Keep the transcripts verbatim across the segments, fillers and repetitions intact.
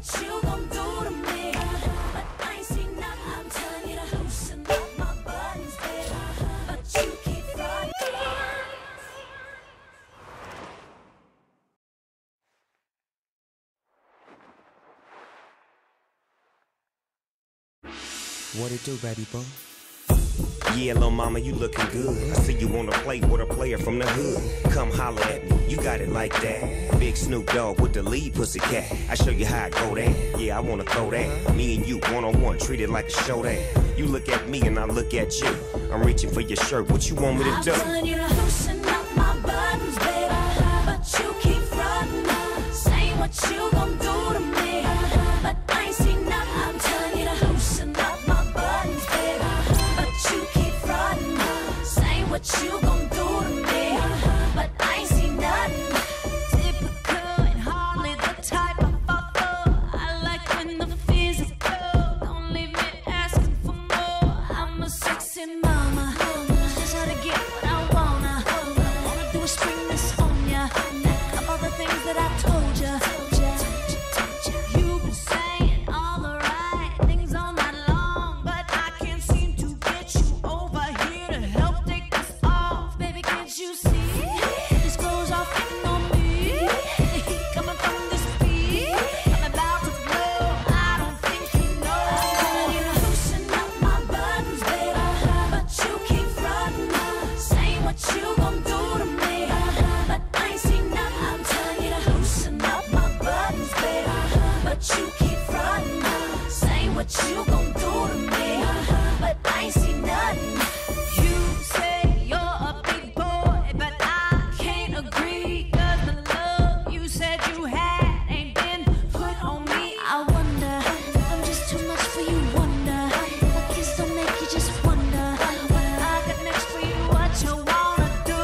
what you gon' do to me. But I ain't seen nothing. I'm telling you to loosen up my buttons, baby. But you keep running. What it do, baby boy? Yeah, little mama, you looking good. I see you wanna play with a player from the hood. Come holler at me, you got it like that. Big Snoop Dogg with the lead, Pussycat. I show you how I go there. Yeah, I wanna throw that. Me and you, one-on-one, treat it like a showdown. You look at me and I look at you. I'm reaching for your shirt, what you want me to do? I'm telling you to loosen up my buttons, baby. But you keep running. Saying what you gon' do to me. But I ain't seen nothing. I'm telling you to loosen up my buttons, baby. But you keep running. Saying what you gon' do to me. But I ain't seen nothing. Typical and hardly the type I fall for. I like when the physical. Don't leave me asking for more. I'm a sexy mama. Just how to get what I wanna. Wanna do is spring this on ya. Of all the things that I told ya. You've been saying all the right things all night long, but I can't seem to get you over here to help take this off. Baby, can't you see? This clothes off getting on me. The heat coming from this beat. I'm about to blow. I don't think you know. I'm telling you to loosen up my buttons, baby. But you keep running. Saying what you gon' do to me. But I ain't seen nothing. I'm telling you to loosen up my buttons, baby. But you keep running. Saying what you gon' do to me. But I ain't seen nothing. You say you're a big boy, but I can't agree. Cause the love you said you had ain't been put on me. I wonder if I'm just too much for you, wonder. My kiss don't make you just wonder. What I got next for you, what you wanna do.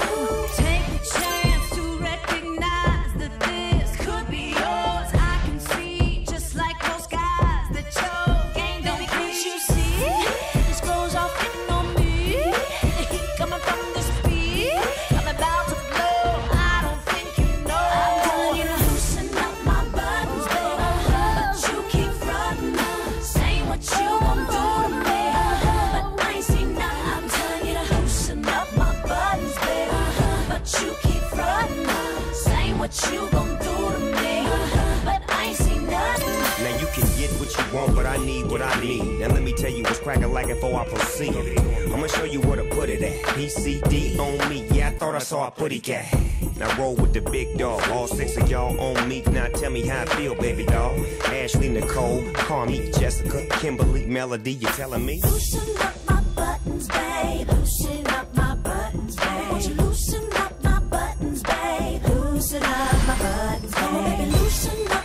Take a chance to recognize that this could be yours. I can see, just like those guys, that your game don't. Can't you see? This goes off getting on me. The heat coming from this beat. I'm about to blow. I don't think you know. I'm telling you to loosen up my buttons, baby. But you keep running. Saying what you gon' do to me. But I ain't seen nothing. I'm telling you to loosen up my buttons, baby. But you keep running. Saying what you gon' do to me. But I ain't seen nothing. Now you can get what you want, but I need what I need. Now let me tell you what's cracking like it before I proceed. I'ma show you where to put it at. P C D on me, yeah, I thought I saw a Pussycat. Now roll with the big dog, all six of y'all on me. Now tell me how I feel, baby doll. Ashley, Nicole, Carmi, Jessica, Kimberly, Melody, you telling me? Loosen up my buttons, babe. Loosen up my buttons, babe. Won't you loosen up my buttons, babe? Loosen up my buttons, babe. Come on, baby, loosen up